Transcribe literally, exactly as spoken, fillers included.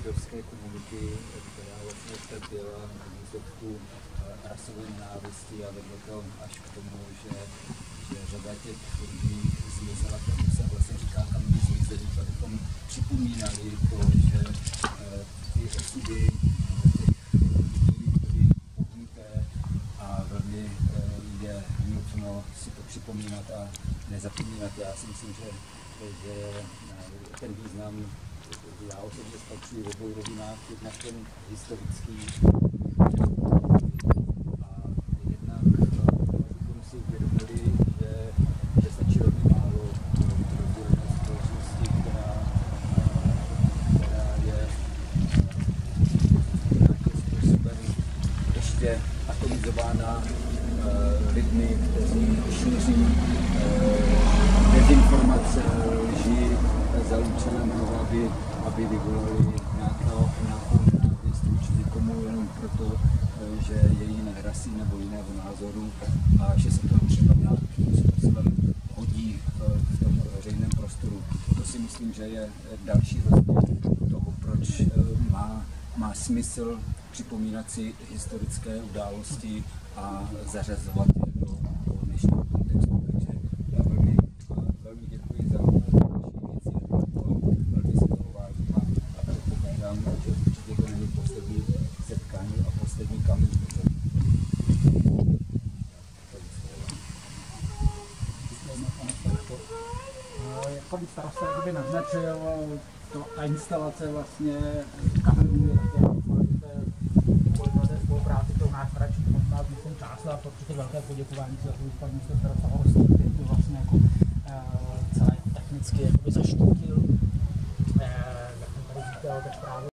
židovské komunity, která vlastně trpěla v důsledku rasové nenávisti a vedlo to až k tomu, že, že řada těch lidí zmizela, tomu se vlastně říká kamenní zmizení, abychom připomínali to, že ty osudy těch lidí byly pohnuté a velmi je nutno si to připomínat a nezapomínat. Já si myslím, že, že ten význam já osobně spatřuji v obou rovinách, jednak ten historický a jednak abychom si uvědomili, že, že stačí velmi málo rozdělené společnosti, která, která je nějakým způsobem ještě atomizována lidmi, kteří šíří dezinformace, lži za účelem toho, aby, aby vyvolali nějakou nenávist vůči někomu jenom proto, že je jiné rasy nebo jiného názoru a že se to třeba nějakým způsobem hodí v tom veřejném prostoru. To si myslím, že je další rozměr toho, proč má, má smysl připomínat si historické události a zařazovat je do toho dnešního kontextu. Takže já velmi, velmi děkuji za další věci, velmi si toho vážím a předpokládám, že určitě to není poslední setkání a poslední kamen. Jak pan starosta by naznačil, to, ta instalace vlastně kamenů je také spolupráci, to náš nadační fond nás myslím část a určitě velké poděkování za to, že pan místo starosta Horstý, který to vlastně jako celé technicky zaštítil